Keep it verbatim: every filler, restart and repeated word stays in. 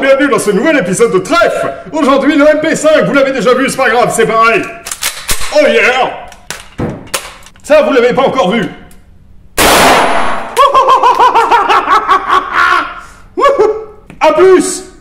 bienvenue dans ce nouvel épisode de Trèfle. Aujourd'hui, le M P cinq, vous l'avez déjà vu, c'est pas grave, c'est pareil. Oh yeah. Ça, vous l'avez pas encore vu. A plus.